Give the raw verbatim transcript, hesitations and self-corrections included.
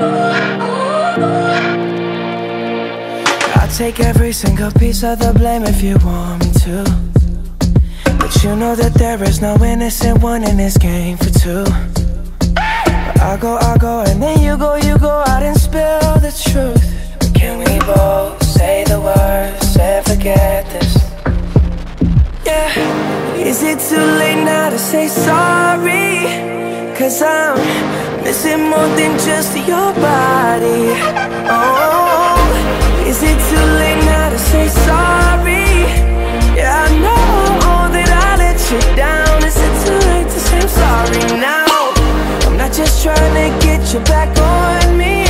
I'll take every single piece of the blame if you want me to, but you know that there is no innocent one in this game for two. But I'll go, I'll go, and then you go, you go out and spill the truth. Can we both say the words and forget this? Yeah. Is it too late now to say sorry? Cause I'm missing more than just your body. Oh, is it too late now to say sorry? Yeah, I know that I let you down. Is it too late to say I'm sorry now? I'm not just trying to get you back on me.